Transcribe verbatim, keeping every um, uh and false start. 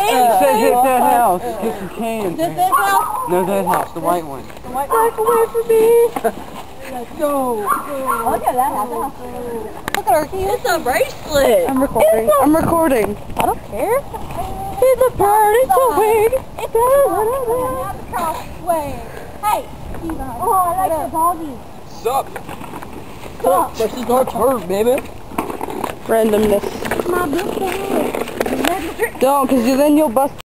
It says hit that house. Get some cans. Is it this house? No, that house, the white one. The white Back away from me. Let's go. Look at that house. Look at our heels. It's a bracelet. I'm recording. I'm recording. I don't care. It's a bird. It's a wing. It's a crossway. Hey. Oh, I like the doggy. Sup? Sup. This is our turn, baby. Randomness. My birthday. Don't, because then you'll bust.